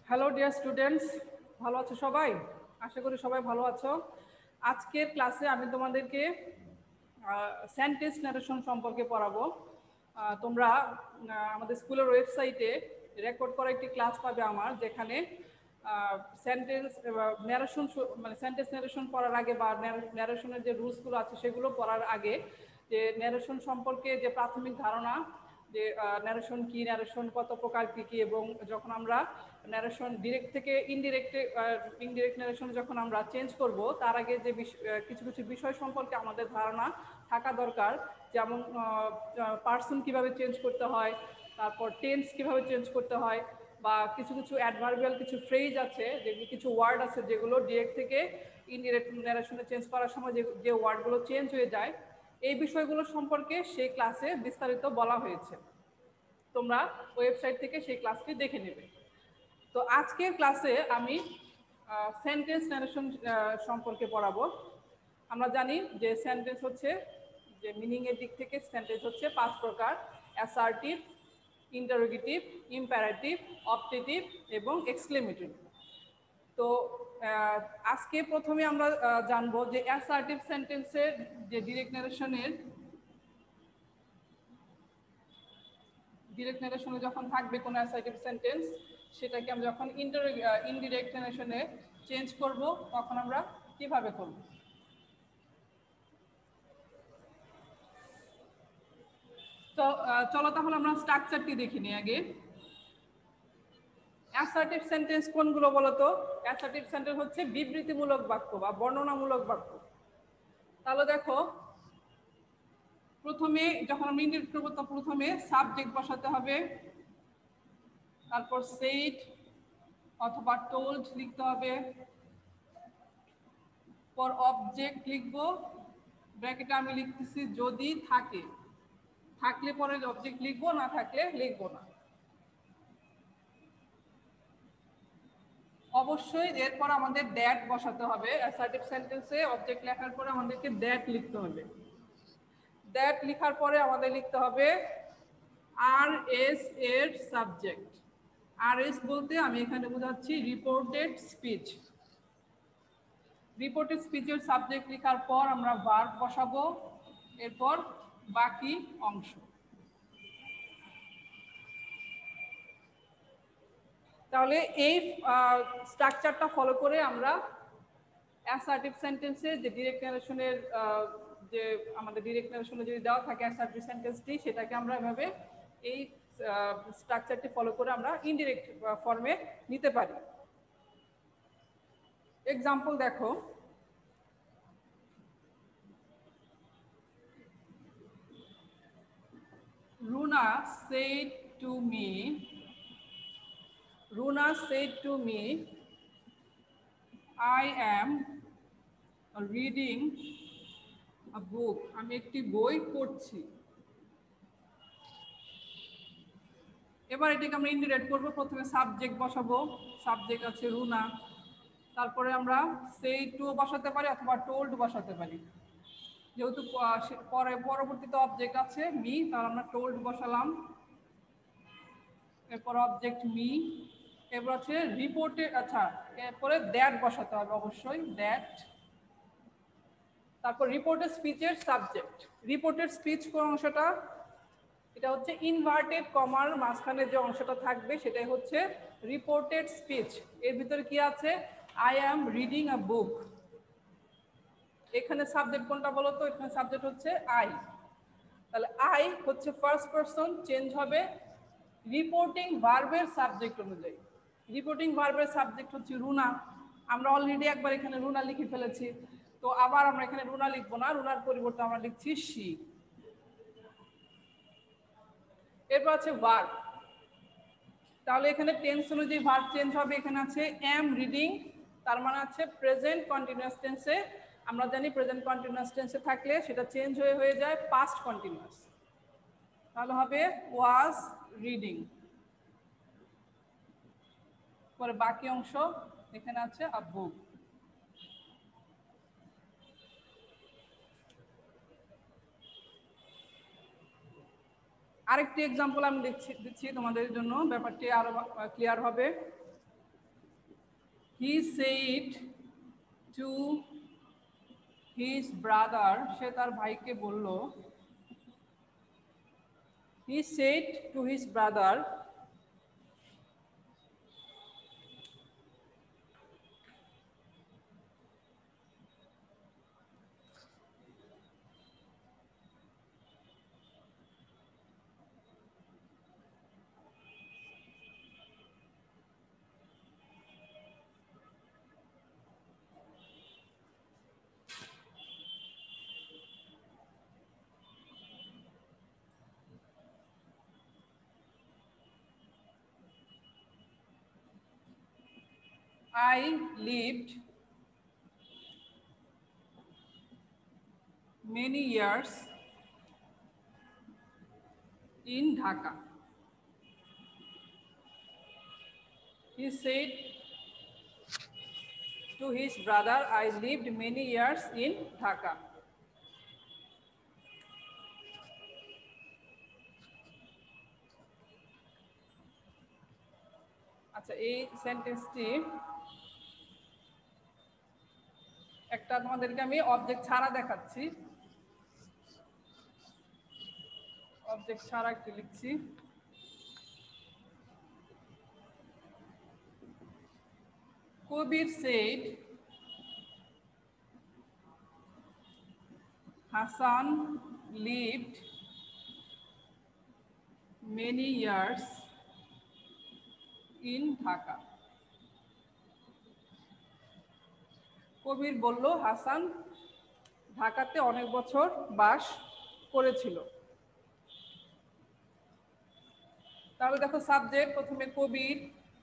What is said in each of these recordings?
Hello dear students, ভালো আছো সবাই? আশা করি সবাই ভালো আছো। আজকের ক্লাসে আমি তোমাদেরকে সেন্টেন্স ন্যারেশন সম্পর্কে পড়াবো। তোমরা আমাদের স্কুলের ওয়েবসাইটে রেকর্ড করা একটি ক্লাস পাবে আমার, যেখানে সেন্টেন্স ন্যারেশন মানে সেন্টেন্স ন্যারেশন পড়ার আগে বা ন্যারেশনের যে রুলসগুলো আছে সেগুলো পড়ার আগে যে ন্যারেশন সম্পর্কে যে প্রাথমিক ধারণা, যে ন্যারেশন কি, ন্যারেশন কত প্রকার কী কী, এবং যখন আমরা ন্যারেশন ডিরেক্ট থেকে ইনডিরেক্ট ন্যারেশন যখন আমরা চেঞ্জ করব তার আগে যে কিছু কিছু বিষয় সম্পর্কে আমাদের ধারণা থাকা দরকার। যেমন পার্সন কিভাবে চেঞ্জ করতে হয়, তারপর টেন্স কিভাবে চেঞ্জ করতে হয়, বা কিছু কিছু অ্যাডভার্বিয়াল কিছু ফ্রেজ আছে, যেগুলো কিছু ওয়ার্ড আছে যেগুলো ডিরেক্ট থেকে ইনডিরেক্ট ন্যারেশনে চেঞ্জ করার সময় যে ওয়ার্ডগুলো চেঞ্জ হয়ে যায়, এই বিষয়গুলো সম্পর্কে সেই ক্লাসে বিস্তারিত বলা হয়েছে। তোমরা ওয়েবসাইট থেকে সেই ক্লাসটি দেখে নেবে। তো আজকের ক্লাসে আমি সেন্টেন্স ন্যারেশন সম্পর্কে পড়াবো। আমরা জানি যে সেন্টেন্স হচ্ছে, যে মিনিংয়ের দিক থেকে সেন্টেন্স হচ্ছে 5 প্রকার: অ্যাসার্টিভ, ইন্টারোগেটিভ, ইম্পারেটিভ, অপটেটিভ এবং এক্সক্লেমেটরি। তো আজকে প্রথমে আমরা জানবো যে অ্যাসার্টিভ সেন্টেন্সের যে ডিরেক্ট ন্যারেশনে যখন থাকবে কোনো অ্যাসার্টিভ সেন্টেন্স, সেটাকে আমরা যখন ইনডিরেক্ট ন্যারেশনে চেঞ্জ করব তখন আমরা কিভাবে করব। তো চলো তাহলে আমরা স্ট্রাকচারটি দেখে নিই আগে। অ্যাসার্টিভ সেন্টেন্স কোনগুলো বলো তো? অ্যাসার্টিভ সেন্টেন্স হচ্ছে বিবৃতিমূলক বাক্য বা বর্ণনামূলক বাক্য। তাহলে দেখো, প্রথমে যখন আমরা ইনডিরেক্ট করবো তো প্রথমে সাবজেক্ট বসাতে হবে, তারপর সেড অথবা টোল্ড লিখতে হবে, পর অবজেক্ট লিখবো, ব্র্যাকেটে আমি লিখতেছি যদি থাকে, থাকলে পরে অবজেক্ট লিখবো, না থাকলে লিখবো না। অবশ্যই এরপর আমাদের দ্যাট বসাতে হবে। অ্যাসার্টিভ সেন্টেন্সে অবজেক্ট লেখার পরে আমাদেরকে দ্যাট লিখতে হবে। দ্যাট লেখার পরে আমাদের লিখতে হবে আর এস এর সাবজেক্ট। আর এস বলতে আমি এখানে বোঝাচ্ছি রিপোর্টেড স্পিচ। রিপোর্টেড স্পিচের সাবজেক্ট লেখার পর আমরা ভার্ব বসাবো, এরপর বাকি অংশ। তাহলে এই স্ট্রাকচারটা ফলো করে আমরা অ্যাসার্টিভ সেন্টেন্সে যে ডিরেক্ট ন্যারেশনের যে আমাদের ডিরেক্ট ন্যারেশনে যদি দেওয়া থাকে অ্যাসার্টিভ সেন্টেন্সটি, সেটাকে আমরা এভাবে এই স্ট্রাকচারটি ফলো করে আমরা ইনডিরেক্ট ফর্মে নিতে পারি। এক্সাম্পল দেখো, Runa said to me, I am reading a book. আমি একটি বই পড়ছি। এবার এটাকে আমরা ইনডিরেক্ট করবো। প্রথমে সাবজেক্ট বসাবো, সাবজেক্ট আছে রুনা, তারপরে আমরা সেই টু বসাতে পারি অথবা টোল্ড বসাতে পারি। যেহেতু পরবর্তীতে অবজেক্ট আছে মি, তাহলে আমরা টোল্ড বসালাম, এরপর অবজেক্ট মি, এরপর আছে রিপোর্টে, আচ্ছা এরপরে দ্যাট বসাতে হবে অবশ্যই, দ্যাট। তারপর রিপোর্টেড স্পিচের সাবজেক্ট। রিপোর্টেড স্পিচ কোন অংশটা? এটা হচ্ছে ইনভার্টেড কমার মাঝখানে যে অংশটা থাকবে সেটাই হচ্ছে রিপোর্টেড স্পিচ। এর ভিতরে কি আছে? I am reading a book. এখানে সাবজেক্ট কোনটা বলো তো? এখানে সাবজেক্ট হচ্ছে আই। তাহলে আই হচ্ছে ফার্স্ট পারসন, চেঞ্জ হবে রিপোর্টিং ভার্বের সাবজেক্ট অনুযায়ী। রিপোর্টিং ভার্বের সাবজেক্ট হচ্ছে রুনা। আমরা অলরেডি একবার এখানে রুনা লিখে ফেলেছি, তো আবার আমরা এখানে রুনা লিখবো না, রুনার পরিবর্তে আমরা লিখছি শি। এরপর আছে ভার্ব। তাহলে এখানে টেন্স অনুযায়ী ভার্ব চেঞ্জ হবে। এখানে আছে এম রিডিং, তার মানে আছে প্রেজেন্ট কন্টিনিউয়াস টেন্সে। আমরা জানি প্রেজেন্ট কন্টিনিউয়াস টেন্সে থাকলে সেটা চেঞ্জ হয়ে যায় পাস্ট কন্টিনিউয়াস, তাহলে হবে ওয়াজ রিডিং। পরে বাকি অংশ এখানে আছে আ বুক। আরেকটি এক্সাম্পল আমি দিচ্ছি তোমাদের জন্য, ব্যাপারটি আরো ক্লিয়ার হবে। He said to his brother, সে তার ভাইকে বলল, he said to his brother, I lived many years in Dhaka. He said to his brother, I lived many years in Dhaka. আচ্ছা, এই সেন্টেন্সটি একটা তোমাদেরকে আমি অবজেক্ট ছাড়া দেখাচ্ছি। অবজেক্ট ছাড়া একটু লিখছি। কবির said Hassan lived many years in Dhaka. কবির বলল হাসান ঢাকাতে অনেক বছর বাস করেছিল। তাহলে দেখো সাবজেক্ট প্রথমে কবির,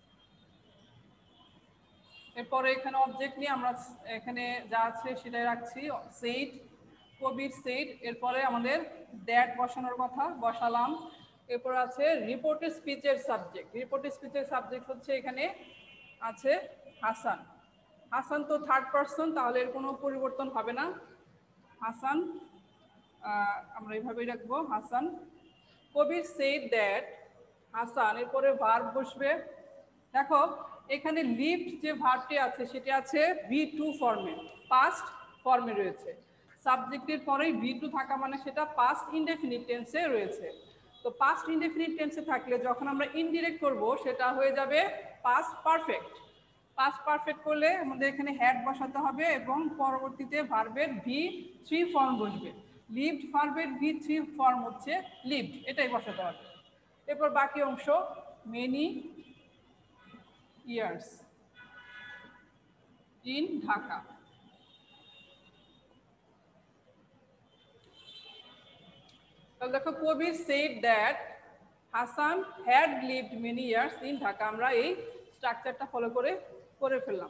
এরপরে এখানে অবজেক্ট নিয়ে আমরা এখানে যা আছে সেটাই রাখছি, সেড, কবির সেড, এরপরে আমাদের দ্যাট বসানোর কথা বসালাম। এরপর আছে রিপোর্টেড স্পিচের সাবজেক্ট। রিপোর্টেড স্পিচের সাবজেক্ট হচ্ছে এখানে আছে হাসান। হাসান তো থার্ড পারসন, তাহলে এর কোনো পরিবর্তন হবে না। হাসান আমরা এইভাবেই রাখবো, হাসান। কবির সেড দ্যাট হাসান, এরপরে ভার্ব বসবে। দেখো এখানে লিভড যে ভার্বটি আছে সেটি আছে V2 ফর্মে, পাস্ট ফর্মে রয়েছে। সাবজেক্টের পরেই V2 থাকা মানে সেটা পাস্ট ইনডেফিনিট টেন্সে রয়েছে। তো পাস্ট ইনডেফিনিট টেন্সে থাকলে যখন আমরা ইনডিরেক্ট করব সেটা হয়ে যাবে পাস্ট পারফেক্ট। পাস্ট পারফেক্ট করলে আমাদের এখানে হ্যাড বসাতে হবে এবং পরবর্তীতে ভার্বের V3 ফর্ম বসবে। লিভড ভার্বের V3 ফর্ম হচ্ছে লিভড, এটাই বসাতে হবে। এরপর বাকি অংশ মেনি years in Dhaka. তাহলে দেখো কবির said that Hassan had lived many years in Dhaka। আমরা এই স্ট্রাকচারটা ফলো করে ফেললাম।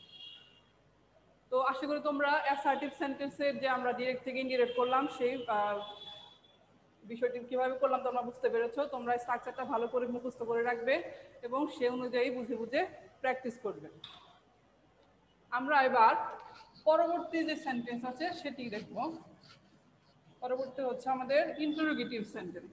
তো আশা করি তোমরা অ্যাসার্টিভ সেন্টেন্সের যে আমরা ডিরেক্ট থেকে ইনডিরেক্ট করলাম সেই বিষয়টি কিভাবে করলাম তোমরা বুঝতে পেরেছো। তোমরা স্ট্রাকচারটা ভালো করে মুখস্থ করে রাখবে এবং সে অনুযায়ী বুঝে বুঝে প্র্যাকটিস করবে। আমরা এবার পরবর্তী যে সেন্টেন্স আছে সেটি দেখব। পরবর্তী হচ্ছে আমাদের ইন্টারোগেটিভ সেন্টেন্স।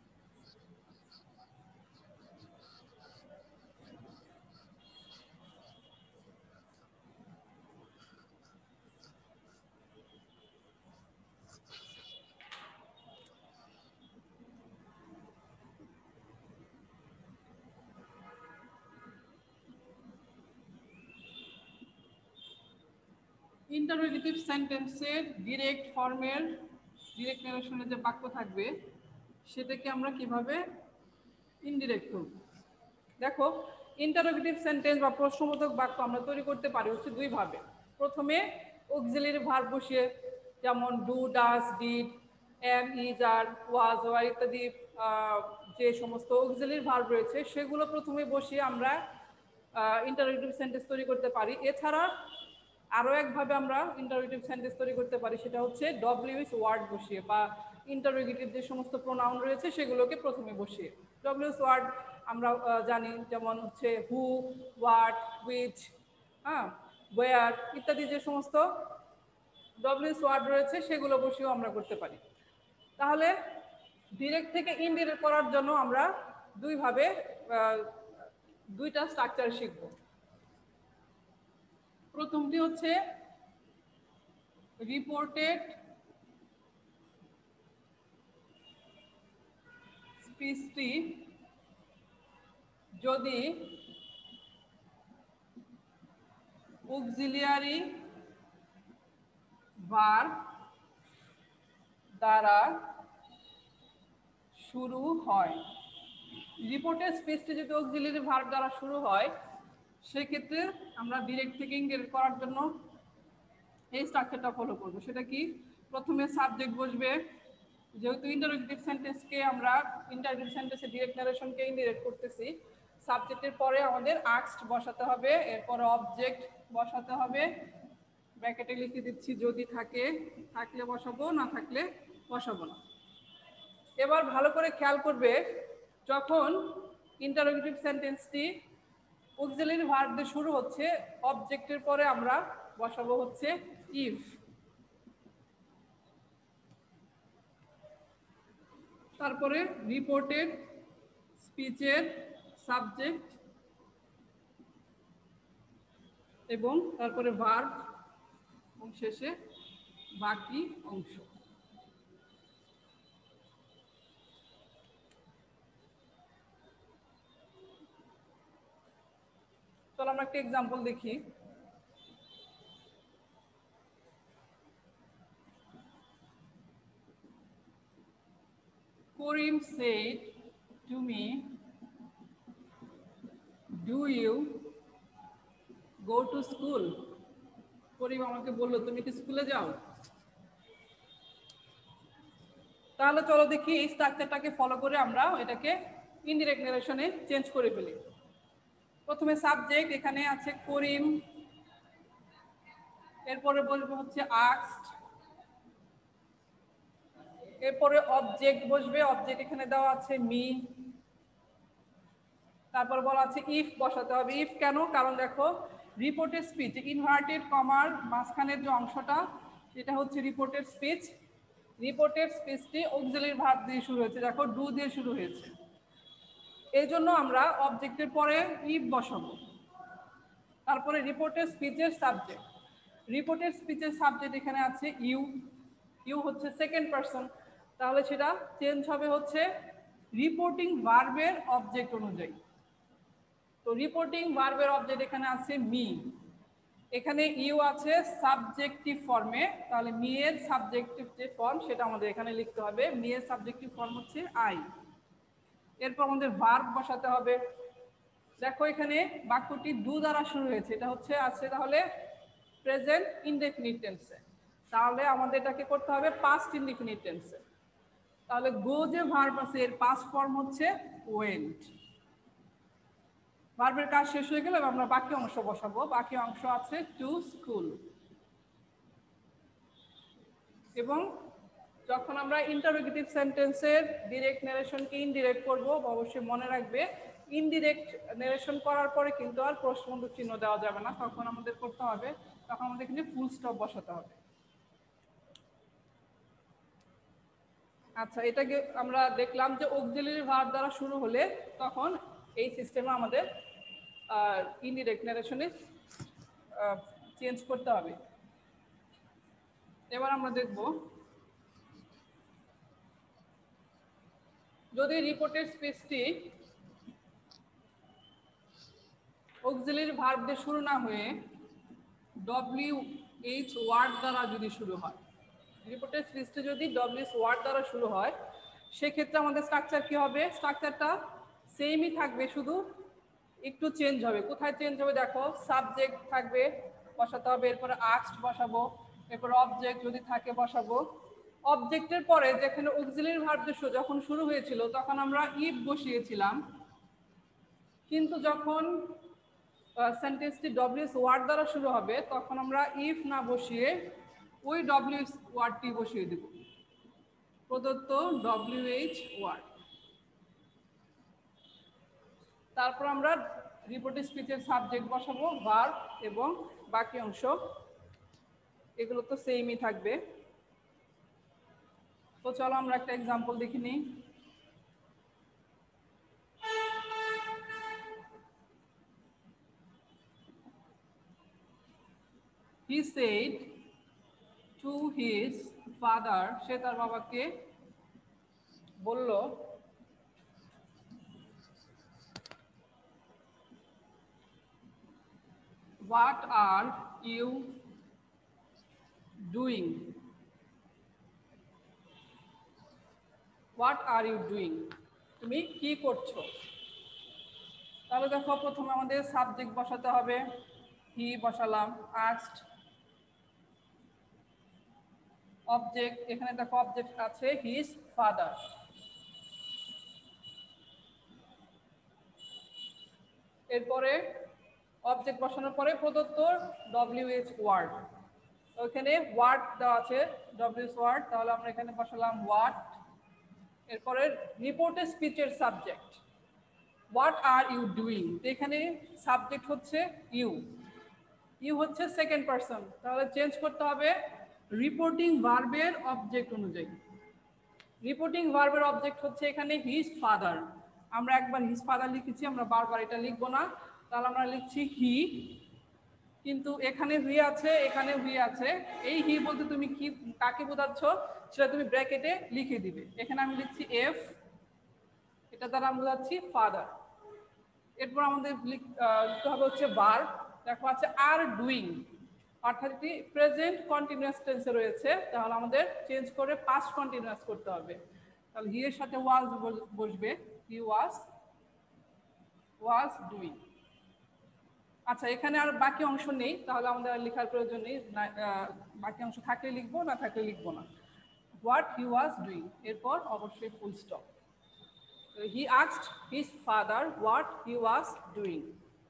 ইন্টারোগেটিভ সেন্টেন্সের ডিরেক্ট ফর্মের ডিরেক্ট নারেশনের যে বাক্য থাকবে সেটাকে আমরা কিভাবে ইনডিরেক্ট করব। দেখো ইন্টারোগেটিভ সেন্টেন্স বা প্রশ্নবোধক বাক্য আমরা তৈরি করতে পারি হচ্ছে দুই ভাবে। প্রথমে অক্সিলারি ভার্ব বসিয়ে, যেমন do, does, did, am, is, are, was, were ইত্যাদি যে সমস্ত অক্সিলারি ভার্ব রয়েছে সেগুলো প্রথমে বসিয়ে আমরা ইন্টারোগেটিভ সেন্টেন্স তৈরি করতে পারি। এছাড়া আরও একভাবে আমরা ইন্টারোগেটিভ সেন্টেন্স তৈরি করতে পারি, সেটা হচ্ছে ডব্লিউএস ওয়ার্ড বসিয়ে বা ইন্টারোগেটিভ যে সমস্ত প্রোনাউন রয়েছে সেগুলোকে প্রথমে বসিয়ে। ডব্লিউএস ওয়ার্ড আমরা জানি, যেমন হচ্ছে হু, হোয়াট, হুইচ, ওয়্যার ইত্যাদি যে সমস্ত ডব্লিউএস ওয়ার্ড রয়েছে সেগুলো বসিয়েও আমরা করতে পারি। তাহলে ডিরেক্ট থেকে ইনডিরেক্ট করার জন্য আমরা দুইটা স্ট্রাকচার শিখব। প্রথমটি হচ্ছে রিপোর্টেড স্পিচটি যদি অক্সিলিয়ারি ভার্ব দ্বারা শুরু হয়। রিপোর্টেড স্পিচটি যদি অক্সিলিয়ারি ভার্ব দ্বারা শুরু হয় সেক্ষেত্রে আমরা ডিরেক্ট থেকে ইনডিরেক্ট করার জন্য এই স্ট্রাকচারটা ফলো করব। সেটা কি, প্রথমে সাবজেক্ট বসবে, যেহেতু ইন্টারোগেটিভ সেন্টেন্সকে আমরা ইন্টারোগেটিভ সেন্টেন্সে ডিরেক্ট নারেশনকে ইনডিরেক্ট করতেছি, সাবজেক্টের পরে আমাদের আস্কড বসাতে হবে, এরপরে অবজেক্ট বসাতে হবে, ব্র্যাকেটে লিখে দিচ্ছি যদি থাকে, থাকলে বসাবো, না থাকলে বসাবো না। এবার ভালো করে খেয়াল করবে, যখন ইন্টারোগেটিভ সেন্টেন্সটি অক্সিলিয়ারি ভার্ব দিয়ে শুরু হচ্ছে, অবজেক্টের পরে আমরা বসাবো হচ্ছে ইফ। তারপরে রিপোর্টেড স্পিচের সাবজেক্ট এবং তারপরে ভার্ব এবং শেষে বাকি অংশ। চলো আমরা একটা এক্সাম্পল দেখি। Karim said to me, do you go to school? করিম আমাকে বললো তুমি কি স্কুলে যাও? তাহলে চলো দেখি এই স্ট্রাকচারটাকে ফলো করে আমরা এটাকে ইনডিরেক্ট নারেশনে চেঞ্জ করে ফেলি। প্রথমে সাবজেক্ট, এখানে আছে করিম, এরপরে বলবো হচ্ছে আস্কড, এরপরে অবজেক্ট বসবে, অবজেক্ট এখানে দেওয়া আছে মি, তারপর বলা আছে ইফ বসাতে হবে। ইফ কেন? কারণ দেখো রিপোর্টেড স্পিচ, ইনভার্টেড কমার মাঝখানের যে অংশটা সেটা হচ্ছে রিপোর্টেড স্পিচ। রিপোর্টেড স্পিচটি অক্সিলিয়ারি ভার্ব দিয়ে শুরু হয়েছে, দেখো ডু দিয়ে শুরু হয়েছে, এই জন্য আমরা অবজেক্টের পরে ইফ বসাবো। তারপরে রিপোর্টেড স্পিচের সাবজেক্ট, রিপোর্টেড স্পিচের সাবজেক্ট এখানে আছে ইউ, ইউ হচ্ছে সেকেন্ড পারসন, তাহলে সেটা চেঞ্জ হবে হচ্ছে রিপোর্টিং ভার্বের অবজেক্ট অনুযায়ী। তো রিপোর্টিং ভার্বের অবজেক্ট এখানে আছে মি, এখানে ইউ আছে সাবজেক্টিভ ফর্মে, তাহলে মি এর সাবজেক্টিভ যে ফর্ম সেটা আমাদের এখানে লিখতে হবে। মি এর সাবজেক্টিভ ফর্ম হচ্ছে আই। এরপর আমাদের ভার্ব বসাতে হবে। দেখো এখানে বাক্যটি ডু দ্বারা শুরু হয়েছে, এটা হচ্ছে আছে তাহলে প্রেজেন্ট ইনডেফিনিট টেন্সে, তাহলে আমাদের এটাকে করতে হবে পাস্ট ইনডেফিনিট টেন্সে। তাহলে গো যে ভার্ব আছে এর পাস্ট ফর্ম হচ্ছে ওয়েন্ট। ভার্বের কাজ শেষ হয়ে গেলে আমরা বাকি অংশ বসাবো। বাকি অংশ আছে টু স্কুল। এবং যখন আমরা ইন্টারোগেটিভ সেন্টেন্সের ডিরেক্ট নারেশনকে ইনডিরেক্ট করব, অবশ্যই মনে রাখবে ইনডিরেক্ট নারেশন করার পরে কিন্তু আর প্রশ্নবোধক চিহ্ন দেওয়া যাবে না, তখন আমাদের করতে হবে, তখন আমাদের এখানে ফুল স্টপ বসাতে হবে। আচ্ছা, এটাকে আমরা দেখলাম যে অক্সিলিয়ারি ভার্ব দ্বারা শুরু হলে তখন এই সিস্টেমে আমাদের ইনডিরেক্ট নারেশনে চেঞ্জ করতে হবে। এবার আমরা দেখব যদি রিপোর্টেড স্পিচটি অক্সিলিয়ারি ভার্ব দিয়ে শুরু না হয়ে WH ওয়ার্ড দ্বারা যদি শুরু হয়, রিপোর্টেড স্পিচটি যদি WH ওয়ার্ড দ্বারা শুরু হয় সেক্ষেত্রে আমাদের স্ট্রাকচার কি হবে? স্ট্রাকচারটা সেমই থাকবে, শুধু একটু চেঞ্জ হবে। কোথায় চেঞ্জ হবে দেখো, সাবজেক্ট থাকবে বসাতে হবে, এরপরে আস্কড বসাবো, এরপর অবজেক্ট যদি থাকে বসাবো। অবজেক্টের পরে যেখানে অক্সিলিয়ারি ভার্ব দিয়ে যখন শুরু হয়েছিল তখন আমরা ইফ বসিয়েছিলাম, কিন্তু যখন সেন্টেন্সটি WH ওয়ার্ড দ্বারা শুরু হবে তখন আমরা ইফ না বসিয়ে ওই WH ওয়ার্ডটি বসিয়ে দেব, প্রদত্ত WH ওয়ার্ড। তারপর আমরা রিপোর্টেড স্পিচের সাবজেক্ট বসাবো, ভার্ব এবং বাকি অংশ, এগুলো তো সেমই থাকবে। তো চলো আমরা একটা এক্সাম্পল দেখে নিই। He said to his father, সে তার বাবাকে বলল, what are you doing? What are you doing? তুমি কি করছো? তাহলে দেখো প্রথমে আমাদের সাবজেক্ট বসাতে হবে। হি বসালাম, আস্কড, অবজেক্ট, এখানে দেখো অবজেক্ট আছে হিজ ফাদার। এরপরে অবজেক্ট বসানোর পরে প্রদত্ত WH ওয়ার্ড, ওইখানে ওয়ার্ড দেওয়া আছে WH ওয়ার্ড, তাহলে আমরা এখানে বসালাম হোয়াট। এরপরে রিপোর্টের স্পিচের subject what are you doing, এখানে সাবজেক্ট হচ্ছে ইউ, ইউ হচ্ছে সেকেন্ড পারসন, তাহলে চেঞ্জ করতে হবে রিপোর্টিং ভার্বের অবজেক্ট অনুযায়ী। রিপোর্টিং ভার্বের অবজেক্ট হচ্ছে এখানে হিজ ফাদার, আমরা একবার হিজ ফাদার লিখেছি, আমরা বারবার এটা লিখবো না, তাহলে আমরা লিখছি হি, কিন্তু এখানে হুই আছে, এখানে হুই আছে, এই হি বলতে তুমি কি কাকে বোঝাচ্ছ সেটা তুমি ব্র্যাকেটে লিখে দিবে। এখানে আমি লিখছি এফ, এটা দ্বারা আমি বোঝাচ্ছি ফাদার। এরপর আমাদের লিখতে হবে হচ্ছে ভার্ব, দেখো আছে আর ডুইং, অর্থাৎ এটি প্রেজেন্ট কন্টিনিউয়াস টেন্সে রয়েছে, তাহলে আমাদের চেঞ্জ করে পাস্ট কন্টিনিউয়াস করতে হবে। তাহলে হি এর সাথে ওয়াজ বসবে, হি ওয়াজ ডুইং। আচ্ছা, এখানে আর বাকি অংশ নেই, তাহলে আমাদের আর লেখার প্রয়োজন নেই, বাকি অংশ থাকলে লিখবো, না থাকলে লিখবো না। হোয়াট হি ওয়াজ ডুইং, এরপর অবশ্যই full stop. He asked his father what he was doing.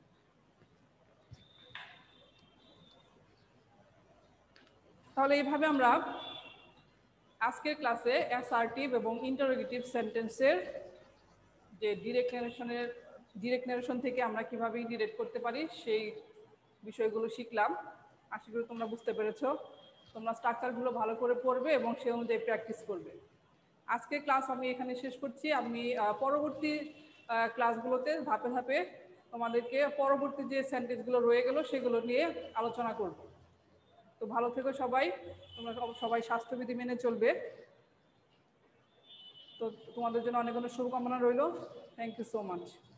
তাহলে এইভাবে আমরা আজকের ক্লাসে অ্যাসার্টিভ এবং ইন্টারোগেটিভ সেন্টেন্সের যে ডিরেক্ট ন্যারেশন থেকে আমরা কিভাবে ইন্ডিরেক্ট করতে পারি সেই বিষয়গুলো শিখলাম। আশা করি তোমরা বুঝতে পেরেছো। তোমরা স্ট্রাকচারগুলো ভালো করে পড়বে এবং সেই অনুযায়ী প্র্যাকটিস করবে। আজকের ক্লাস আমি এখানে শেষ করছি। আমি পরবর্তী ক্লাসগুলোতে ধাপে ধাপে তোমাদেরকে পরবর্তী যে সেন্টেন্সগুলো রয়ে গেল সেগুলো নিয়ে আলোচনা করব। তো ভালো থেকো সবাই, তোমরা সবাই স্বাস্থ্যবিধি মেনে চলবে। তো তোমাদের জন্য অনেক অনেক শুভকামনা রইল। Thank you so much.